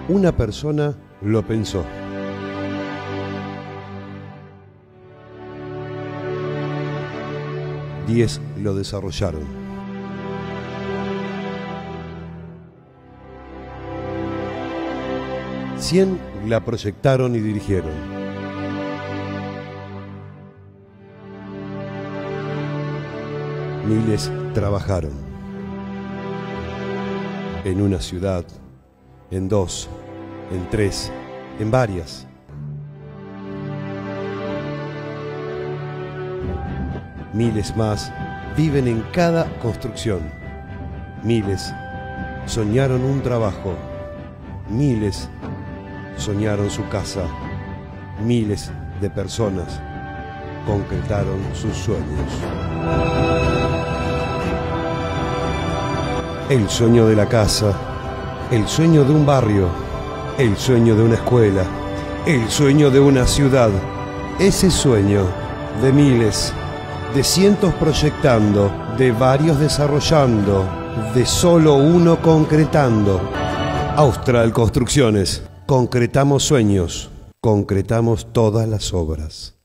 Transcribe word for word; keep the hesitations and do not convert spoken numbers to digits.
Una persona lo pensó. Diez lo desarrollaron. Cien la proyectaron y dirigieron. Miles trabajaron. En una ciudad, en dos, en tres, en varias. Miles más viven en cada construcción. Miles soñaron un trabajo. Miles soñaron su casa. Miles de personas concretaron sus sueños. El sueño de la casa, el sueño de un barrio, el sueño de una escuela, el sueño de una ciudad. Ese sueño de miles, de cientos proyectando, de varios desarrollando, de solo uno concretando. Austral Construcciones. Concretamos sueños, concretamos todas las obras.